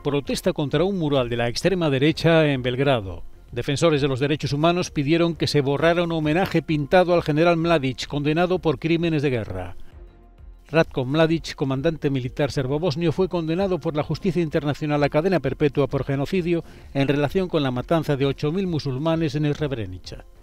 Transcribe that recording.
protesta contra un mural de la extrema derecha en Belgrado. Defensores de los derechos humanos pidieron que se borrara un homenaje pintado al general Mladic, condenado por crímenes de guerra. Ratko Mladic, comandante militar serbobosnio, fue condenado por la justicia internacional a cadena perpetua por genocidio en relación con la matanza de 8.000 musulmanes en Srebrenica.